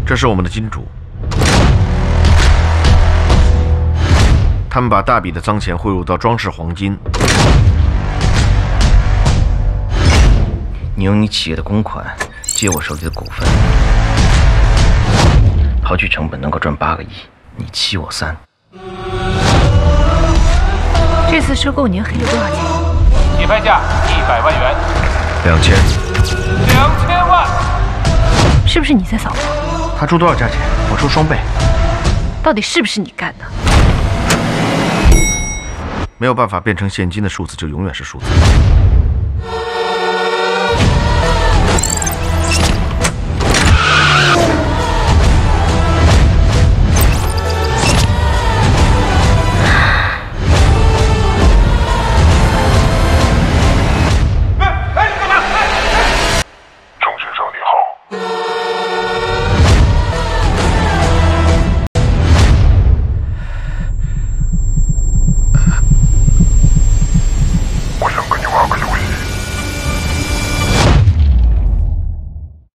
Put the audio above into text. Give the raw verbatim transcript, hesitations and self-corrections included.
这是我们的金主，他们把大笔的脏钱汇入到装饰黄金。 你用你企业的公款借我手里的股份，刨去成本能够赚八个亿，你七我三。 这次收购年黑了多少钱？ 起拍价一百万元。 两千。 两千万。 是不是你在扫黄？ 他出多少价钱，我出双倍。 到底是不是你干的？ 没有办法变成现金的数字，就永远是数字。